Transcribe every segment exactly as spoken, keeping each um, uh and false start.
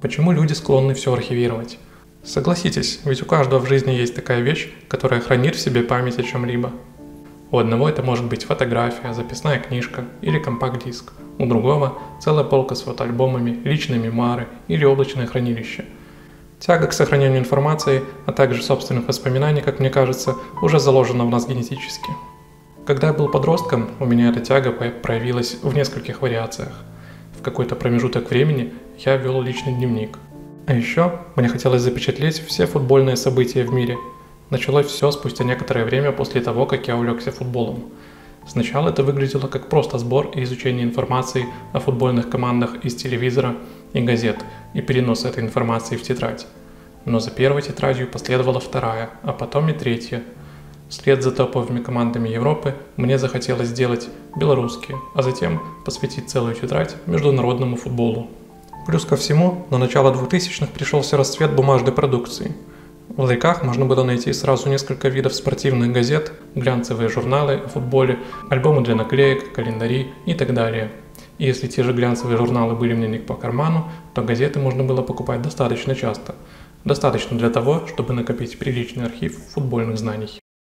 Почему люди склонны все архивировать? Согласитесь, ведь у каждого в жизни есть такая вещь, которая хранит в себе память о чем-либо. У одного это может быть фотография, записная книжка или компакт-диск. У другого целая полка с фотоальбомами, личные мемуары или облачное хранилище. Тяга к сохранению информации, а также собственных воспоминаний, как мне кажется, уже заложена в нас генетически. Когда я был подростком, у меня эта тяга проявилась в нескольких вариациях. В какой-то промежуток времени я вел личный дневник. А еще мне хотелось запечатлеть все футбольные события в мире. Началось все спустя некоторое время после того, как я увлекся футболом. Сначала это выглядело как просто сбор и изучение информации о футбольных командах из телевизора и газет и перенос этой информации в тетрадь. Но за первой тетрадью последовала вторая, а потом и третья. Вслед за топовыми командами Европы мне захотелось сделать белорусские, а затем посвятить целую тетрадь международному футболу. Плюс ко всему, на начало двухтысячных пришелся расцвет бумажной продукции. В ларьках можно было найти сразу несколько видов спортивных газет, глянцевые журналы о футболе, альбомы для наклеек, календари и так далее. И если те же глянцевые журналы были мне не по карману, то газеты можно было покупать достаточно часто. Достаточно для того, чтобы накопить приличный архив футбольных знаний.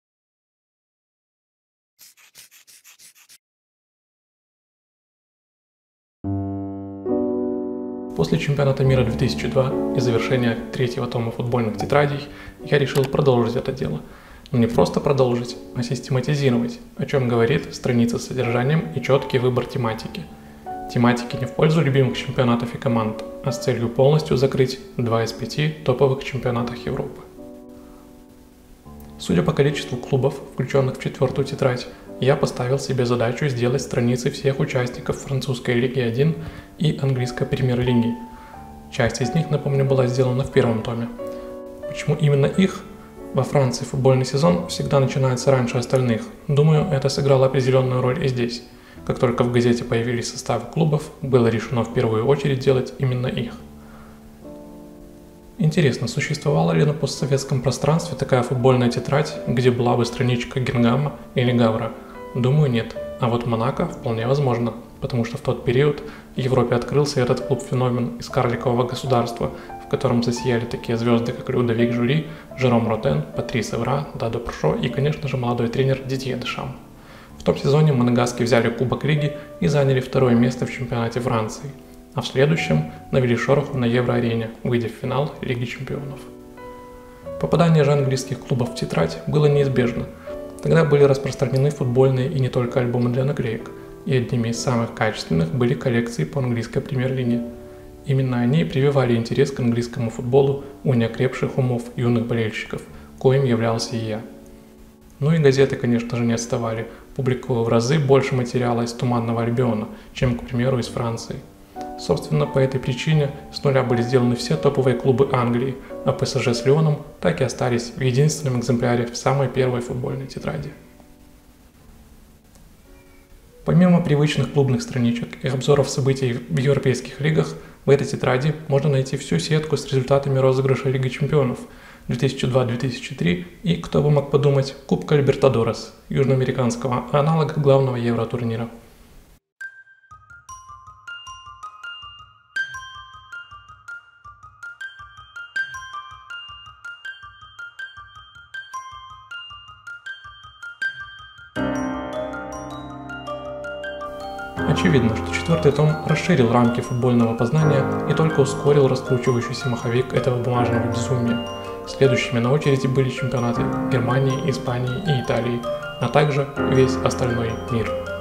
После чемпионата мира две тысячи два и завершения третьего тома футбольных тетрадей я решил продолжить это дело. Но не просто продолжить, а систематизировать, о чем говорит страница с содержанием и четкий выбор тематики. Тематики не в пользу любимых чемпионатов и команд, а с целью полностью закрыть два из пяти топовых чемпионатов Европы. Судя по количеству клубов, включенных в четвертую тетрадь, я поставил себе задачу сделать страницы всех участников французской Лиги один и английской Премьер-лиги. Часть из них, напомню, была сделана в первом томе. Почему именно их? Во Франции футбольный сезон всегда начинается раньше остальных. Думаю, это сыграло определенную роль и здесь. Как только в газете появились составы клубов, было решено в первую очередь делать именно их. Интересно, существовала ли на постсоветском пространстве такая футбольная тетрадь, где была бы страничка Гингама или Гавра? Думаю, нет. А вот Монако вполне возможно, потому что в тот период в Европе открылся этот клуб-феномен из карликового государства, в котором засияли такие звезды, как Людовик Жюри, Жером Ротен, Патрис Эвра, Дадо Пуршо и, конечно же, молодой тренер Дидье Дешам. В том сезоне монегаски взяли Кубок Лиги и заняли второе место в чемпионате Франции, а в следующем навели шороху на Евро-арене, выйдя в финал Лиги чемпионов. Попадание же английских клубов в тетрадь было неизбежно. Тогда были распространены футбольные и не только альбомы для наклеек, и одними из самых качественных были коллекции по английской премьер-лиге. Именно они прививали интерес к английскому футболу у неокрепших умов юных болельщиков, коим являлся и я. Ну и газеты, конечно же, не отставали, публикуя в разы больше материала из Туманного Альбиона, чем, к примеру, из Франции. Собственно, по этой причине с нуля были сделаны все топовые клубы Англии, а ПСЖ с Лионом так и остались в единственном экземпляре в самой первой футбольной тетради. Помимо привычных клубных страничек и обзоров событий в европейских лигах, в этой тетради можно найти всю сетку с результатами розыгрыша Лиги чемпионов две тысячи два - две тысячи три и, кто бы мог подумать, Кубка Либертадорес, южноамериканского аналога главного евротурнира. Очевидно, что четвертый том расширил рамки футбольного познания и только ускорил раскручивающийся маховик этого бумажного безумия. Следующими на очереди были чемпионаты Германии, Испании и Италии, а также весь остальной мир.